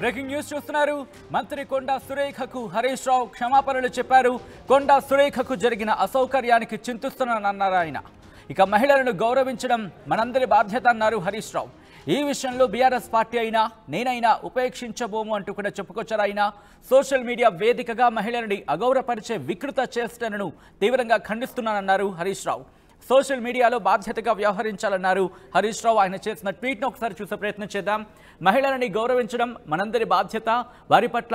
Breaking news చూస్తున్నారు. మంత్రి కొండా సురేఖకు హరీష్ రావు క్షమాపణలు చెప్పారు. కొండా సురేఖకు జరిగిన అసౌకర్యానికి చింతిస్తున్నానన్నారు ఆయన. ఇక మహిళలను గౌరవించడం మనందరి బాధ్యత అన్నారు హరీష్ రావు. ఈ విషయంలో బీఆర్ఎస్ పార్టీ అయినా నేనైనా ఉపేక్షించబోము అంటూ కూడా చెప్పుకొచ్చారు ఆయన. సోషల్ మీడియా వేదికగా మహిళలని అగౌరవపరిచే వికృత చేష్టలను తీవ్రంగా ఖండిస్తున్నానన్నారు హరీష్ రావు. సోషల్ మీడియాలో బాధ్యతగా వ్యవహరించాలన్నారు హరీష్ రావు. ఆయన చేసిన ట్వీట్ను ఒకసారి చూసే ప్రయత్నం చేద్దాం. మహిళలని గౌరవించడం మనందరి బాధ్యత. వారి పట్ల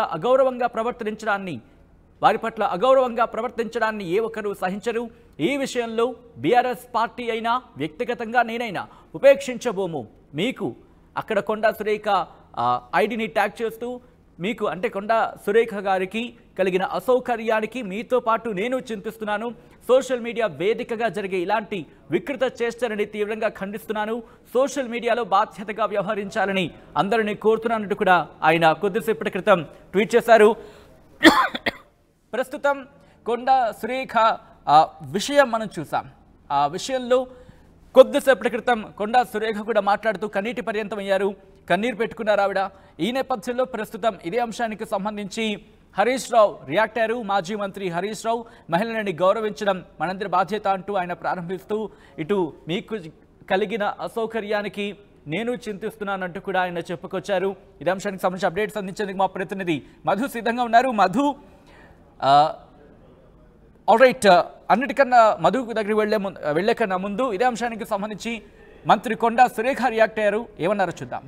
అగౌరవంగా ప్రవర్తించడాన్ని ఏ ఒక్కరూ సహించరు. ఈ విషయంలో బీఆర్ఎస్ పార్టీ అయినా వ్యక్తిగతంగా నేనైనా ఉపేక్షించబోము. మీకు అక్కడ కొండా సురేఖ ఐడిని ట్యాగ్ చేస్తూ మీకు అంటే కొండా సురేఖ గారికి కలిగిన అసౌకర్యానికి మీతో పాటు నేను చింతిస్తున్నాను. సోషల్ మీడియా వేదికగా జరిగే ఇలాంటి వికృత చేష్టలని తీవ్రంగా ఖండిస్తున్నాను. సోషల్ మీడియాలో బాధ్యతగా వ్యవహరించాలని అందరినీ కోరుతున్నానంటూ కూడా ఆయన కొద్దిసేపటి క్రితం ట్వీట్ చేశారు. ప్రస్తుతం కొండా సురేఖ విషయం మనం చూసాం. ఆ విషయంలో కొద్దిసేపటి క్రితం కొండా సురేఖ కూడా మాట్లాడుతూ కన్నీటి పర్యంతం అయ్యారు. కన్నీరు పెట్టుకున్నారు ఆవిడ. ఈ నేపథ్యంలో ప్రస్తుతం ఇదే అంశానికి సంబంధించి హరీష్ రావు రియాక్ట్ అయ్యారు. మాజీ మంత్రి హరీష్ రావు మహిళలని గౌరవించడం మనందరి బాధ్యత అంటూ ఆయన ప్రారంభిస్తూ ఇటు మీకు కలిగిన అసౌకర్యానికి నేను చింతిస్తున్నానంటూ కూడా ఆయన చెప్పుకొచ్చారు. ఇదే అంశానికి సంబంధించి అప్డేట్స్ అందించేందుకు మా ప్రతినిధి మధు సిద్ధంగా ఉన్నారు. మధు, ఆల్రైట్, అన్నిటికన్నా మధు దగ్గరికి వెళ్లే కన్నా ముందు ఇదే అంశానికి సంబంధించి మంత్రి కొండా సురేఖ రియాక్ట్ అయ్యారు. ఏమన్నారో చూద్దాం.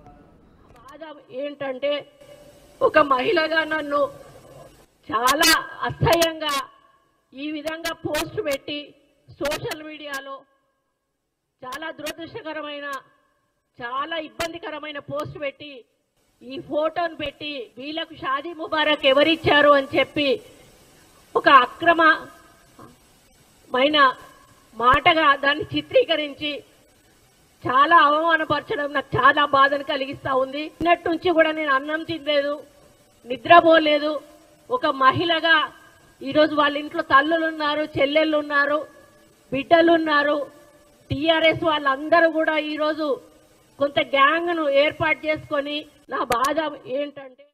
ఏంటంటే ఒక మహిళగా నన్ను చాలా అసహ్యంగా ఈ విధంగా పోస్ట్ పెట్టి సోషల్ మీడియాలో చాలా దురదృష్టకరమైన చాలా ఇబ్బందికరమైన పోస్ట్ పెట్టి ఈ ఫోటోను పెట్టి వీళ్ళకు షాదీ ముబారక్ ఎవరిచ్చారు అని చెప్పి ఒక అక్రమమైన మాటగా దాన్ని చిత్రీకరించి చాలా అవమానపరచడం నాకు చాలా బాధను కలిగిస్తా ఉంది. నిన్నటి నుంచి కూడా నేను అన్నం తినలేదు, నిద్రపోలేదు. ఒక మహిళగా ఈరోజు వాళ్ళ ఇంట్లో తల్లులు ఉన్నారు, చెల్లెళ్ళు ఉన్నారు, బిడ్డలు ఉన్నారు. టీఆర్ఎస్ వాళ్ళందరూ కూడా ఈరోజు కొంత గ్యాంగ్ను ఏర్పాటు చేసుకొని నా బాధ ఏంటంటే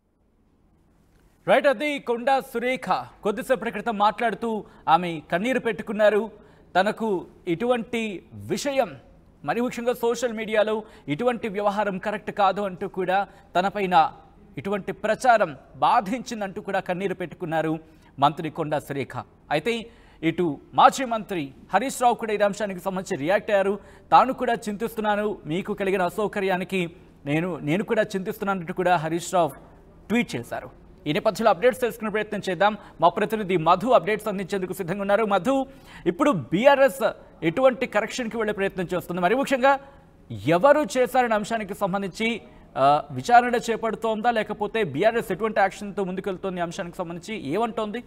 రైట్, అది కొండా సురేఖ కొద్దిసేపటి క్రితం మాట్లాడుతూ ఆమె కన్నీరు పెట్టుకున్నారు. తనకు ఇటువంటి విషయం మరి ముఖ్యంగా సోషల్ మీడియాలో ఇటువంటి వ్యవహారం కరెక్ట్ కాదు అంటూ కూడా తనపైన ఇటువంటి ప్రచారం బాధించిందంటూ కూడా కన్నీరు పెట్టుకున్నారు మంత్రి కొండా సురేఖ. అయితే ఇటు మాజీ మంత్రి హరీష్ రావు కూడా ఈ అంశానికి సంబంధించి రియాక్ట్ అయ్యారు. తాను కూడా చింతిస్తున్నాను, మీకు కలిగిన అసౌకర్యానికి నేను కూడా చింతిస్తున్నానంటూ కూడా హరీష్ రావు ట్వీట్ చేశారు. ఈ నేపథ్యంలో అప్డేట్స్ తెలుసుకునే ప్రయత్నం చేద్దాం. మా ప్రతినిధి మధు అప్డేట్స్ అందించేందుకు సిద్ధంగా ఉన్నారు. మధు, ఇప్పుడు బీఆర్ఎస్ ఎటువంటి కరెక్షన్కి వెళ్లే ప్రయత్నం చేస్తుంది? మరి ముఖ్యంగా ఎవరు చేశారనే అంశానికి సంబంధించి విచారణ చేపడుతోందా, లేకపోతే బీఆర్ఎస్ ఎటువంటి యాక్షన్తో ముందుకెళ్తోంది అంశానికి సంబంధించి ఏమంటోంది?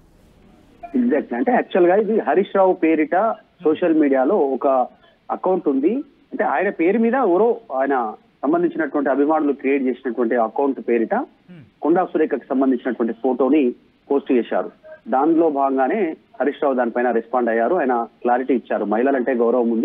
ఎగ్జాక్ట్ అంటే యాక్చువల్ గా ఇది హరీష్ రావు పేరిట సోషల్ మీడియాలో ఒక అకౌంట్ ఉంది. అంటే ఆయన పేరు మీద ఎవరో ఆయన సంబంధించినటువంటి అభిమానులు క్రియేట్ చేసినటువంటి అకౌంట్ పేరిట కొండా సురేఖకు సంబంధించినటువంటి ఫోటోని పోస్ట్ చేశారు. దానిలో భాగంగానే హరీష్ రావు దానిపైన రెస్పాండ్ అయ్యారు. ఆయన క్లారిటీ ఇచ్చారు. మహిళలంటే గౌరవం ఉంది,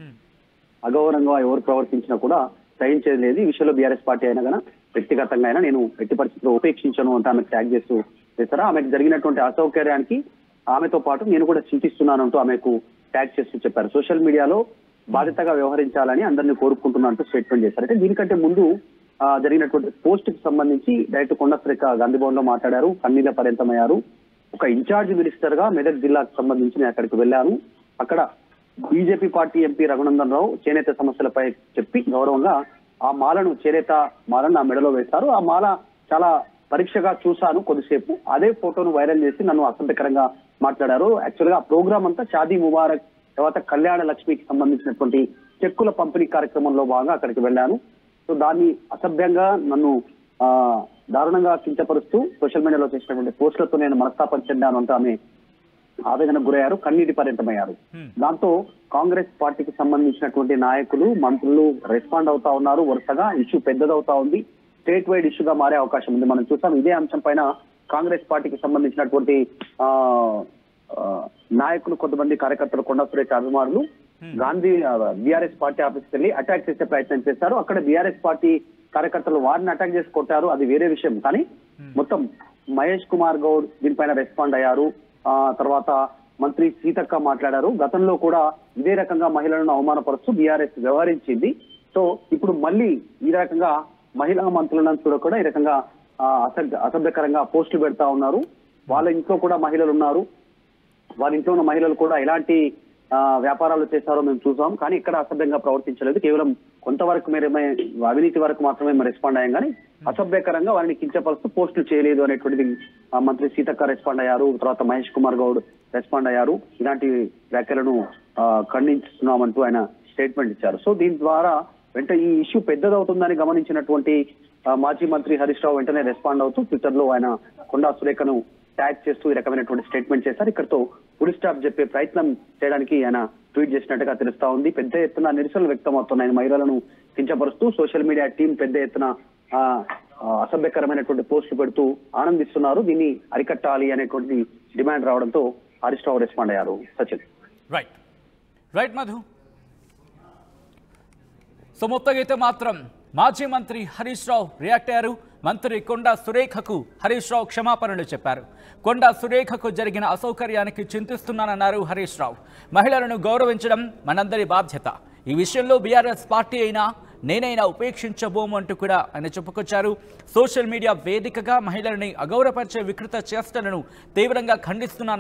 అగౌరవంగా ఎవరు ప్రవర్తించినా కూడా సహించేది లేదు. ఈ విషయంలో బీఆర్ఎస్ పార్టీ అయినా కానీ వ్యక్తిగతంగా అయినా నేను ఎట్టి పరిస్థితుల్లో ఉపేక్షించను అంటే ఆమెకు ట్యాగ్ చేస్తూ చేస్తారా. ఆమెకు జరిగినటువంటి అసౌకర్యానికి ఆమెతో పాటు నేను కూడా చింతిస్తున్నానంటూ ఆమెకు ట్యాగ్ చేస్తూ చెప్పారు. సోషల్ మీడియాలో బాధ్యతగా వ్యవహరించాలని అందరినీ కోరుకుంటున్నట్టు స్టేట్మెంట్ చేశారు. అంటే దీనికంటే ముందు జరిగినటువంటి పోస్ట్ కి సంబంధించి డైరెక్ట్ కొండా సురేఖ గాంధీ భవన్ లో మాట్లాడారు. కన్నీళ్ల పర్యంతమయ్యారు. ఒక ఇన్ఛార్జ్ మినిస్టర్ గా మెదక్ జిల్లాకు సంబంధించి నేను అక్కడికి వెళ్ళాను. అక్కడ BJP party MP Raghunandan Rao చేనేత సమస్యలపై చెప్పి గౌరవంగా ఆ మాలను చేనేత మాలను నా మెడలో వేశారు. ఆ మాల చాలా పరీక్షగా చూశాను కొద్దిసేపు. అదే ఫోటోను వైరల్ చేసి నన్ను అసభ్యకరంగా మాట్లాడారు. యాక్చువల్ గా ఆ ప్రోగ్రామ్ అంతా షాదీ ముబారక్ తర్వాత కళ్యాణ లక్ష్మికి సంబంధించినటువంటి చెక్కుల పంపిణీ కార్యక్రమంలో భాగంగా అక్కడికి వెళ్ళాను. సో దాన్ని అసభ్యంగా నన్ను దారుణంగా కించపరుస్తూ సోషల్ మీడియాలో చేసినటువంటి పోస్టులతో నేను మనస్తాపం చెందాను అంటూ ఆమె ఆవేదనకు గురయ్యారు, కన్నీటి పర్యంతమయ్యారు. దాంతో కాంగ్రెస్ పార్టీకి సంబంధించినటువంటి నాయకులు, మంత్రులు రెస్పాండ్ అవుతా ఉన్నారు. వరుసగా ఇష్యూ పెద్దదవుతా ఉంది. స్టేట్ వైడ్ ఇష్యూగా మారే అవకాశం ఉంది. మనం చూసాం ఇదే అంశం పైన కాంగ్రెస్ పార్టీకి సంబంధించినటువంటి నాయకులు, కొంతమంది కార్యకర్తలు, కొండా సురేఖ అభిమానులు గాంధీ బీఆర్ఎస్ పార్టీ ఆఫీస్కి వెళ్ళి అటాక్ చేసే ప్రయత్నం చేశారు. అక్కడ బీఆర్ఎస్ పార్టీ కార్యకర్తలు వారిని అటాక్ చేసి కొట్టారు, అది వేరే విషయం. కానీ మొత్తం మహేష్ కుమార్ గౌడ్ దీనిపైన రెస్పాండ్ అయ్యారు. తర్వాత మంత్రి సీతక్క మాట్లాడారు. గతంలో కూడా ఇదే రకంగా మహిళలను అవమానపరుస్తూ బీఆర్ఎస్ వ్యవహరించింది. సో ఇప్పుడు మళ్ళీ ఈ రకంగా మహిళా మంత్రులను కూడా ఈ రకంగా అసభ్యకరంగా పోస్టులు పెడతా ఉన్నారు. వాళ్ళ ఇంట్లో కూడా మహిళలు ఉన్నారు. వాళ్ళ ఇంట్లో ఉన్న మహిళలు కూడా ఎలాంటి వ్యాపారాలు చేస్తారో మేము చూసాం. కానీ ఇక్కడ అసభ్యంగా ప్రవర్తించలేదు. కేవలం కొంతవరకు మేరమే అవినీతి వరకు మాత్రమే మేము రెస్పాండ్ అయ్యాం. కానీ అసభ్యకరంగా వారిని కించపరుస్తూ పోస్టులు చేయలేదు అనేటువంటిది మంత్రి సీతక్క రెస్పాండ్ అయ్యారు. తర్వాత మహేష్ కుమార్ గౌడ్ రెస్పాండ్ అయ్యారు. ఇలాంటి వ్యాఖ్యలను ఖండిస్తున్నామంటూ ఆయన స్టేట్మెంట్ ఇచ్చారు. సో దీని ద్వారా వెంటనే ఈ ఇష్యూ పెద్దదవుతుందని గమనించినటువంటి మాజీ మంత్రి హరీష్ రావు వెంటనే రెస్పాండ్ అవుతూ ట్విట్టర్ లో ఆయన కొండా సురేఖను ట్యాగ్ చేస్తూ ఈ రకమైనటువంటి స్టేట్మెంట్ చేశారు. ఇక్కడతో ఫుల్ స్టాప్ చెప్పే ప్రయత్నం చేయడానికి ఆయన ట్వీట్ చేసినట్టుగా తెలుస్తా ఉంది. పెద్ద ఎత్తున నిరసనలు వ్యక్తం అవుతున్నాయి. మహిళలను కించపరుస్తూ సోషల్ మీడియా టీం పెద్ద ఎత్తున అసభ్యకరమైనటువంటి పోస్టులు పెడుతూ ఆనందిస్తున్నారు. దీన్ని అరికట్టాలి అనేటువంటి డిమాండ్ రావడంతో హరీష్ రావు రెస్పాండ్ అయ్యారు. సచిన్. రైట్ మధు. సో మొత్తంగా అయితే మాత్రం మాజీ మంత్రి హరీష్ రావు రియాక్ట్ అయ్యారు. మంత్రి కొండా సురేఖకు హరీష్ రావు క్షమాపణలు చెప్పారు. కొండా సురేఖకు జరిగిన అసౌకర్యానికి చింతిస్తున్నానన్నారు హరీష్ రావు. మహిళలను గౌరవించడం మనందరి బాధ్యత. ఈ విషయంలో బీఆర్ఎస్ పార్టీ అయినా నేనైనా ఉపేక్షించబోము అంటూ కూడా ఆయన చెప్పుకొచ్చారు. సోషల్ మీడియా వేదికగా మహిళలని అగౌరవపరిచే వికృత చేష్టలను తీవ్రంగా ఖండిస్తున్నాను.